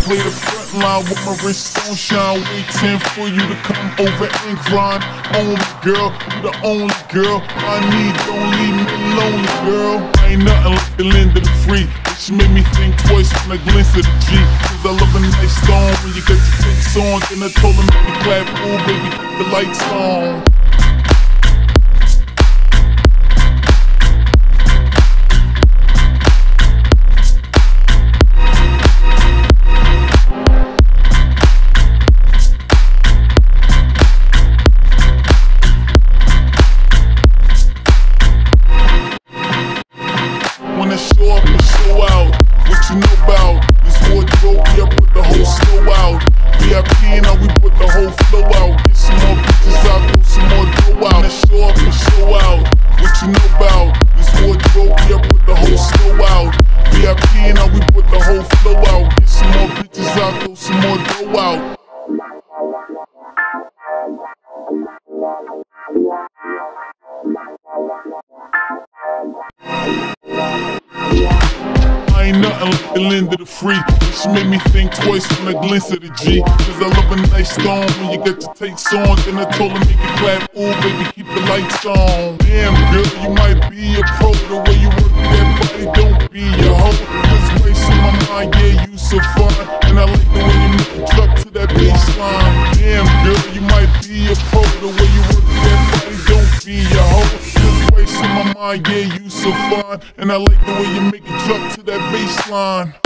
play the front line with my wrist on shine, waiting for you to come over and grind. Only girl, you the only girl I need, don't leave me lonely, girl. I ain't nothing like the land of the free. She made me think twice when I glance at the G. Cause I love a nice song when you got your takes on. Then I told her make me clap, ooh baby, keep the lights on. When I show up and show out, what you know about this wardrobe, yeah, put the whole slow out. VIP and we put the whole flow out. Get some more bitches out, throw some more dough out. When I show up and show out, what you know about this wardrobe, yeah, put the whole slow out. VIP and we put the whole flow out. Get some more bitches out, throw some more dough out. I ain't nothing like the land of the free. She made me think twice when I glance at the G. Cause I love a nice storm when you got your takes on. Then I told her make it clap, ooh baby keep the lights on. Damn girl, you might be a pro. The way you work that body, don't be a hoe. Just wasting my mind, yeah you so fine. And I like the way you make the truck to that baseline. Damn girl, you might be a pro. The way you work that body, don't be a hoe. Just wasting my mind, yeah you so fine. And I like the way you make it truck to that baseline.